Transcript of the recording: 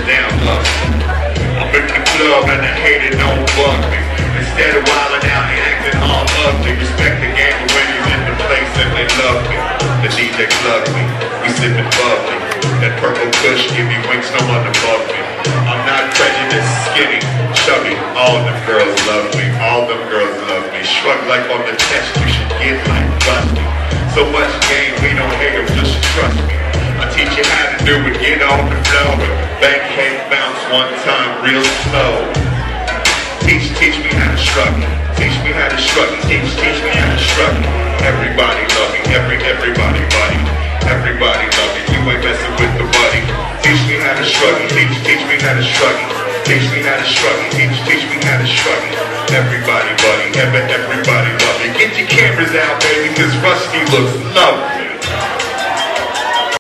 down low. I'm in the club and the hater don't bug me. Instead of wilding out and acting all ugly, respect the game when he's in the place and they love me. The DJ plug me, we sippin' bubbly. That purple kush give me wings, no one above me. I'm not prejudiced, skinny, chubby. All them girls love me, all them girls love me. Shrug like on the test, you should get like busty. So much game, we don't hate them, just trust me. I teach you how to do it, get on the floor. Bank head bounce one time, real slow. Teach me how to struggle. Teach me how to struggle. Teach me how to struggle. Everybody love me. Everybody buddy. Everybody love me. You ain't messing with the buddy. Teach me how to struggle. Teach me how to struggle. Teach me how to struggle. Teach me how to struggle. Everybody buddy. Everybody love me. Get your cameras out, baby, 'cause Rusty looks lovely.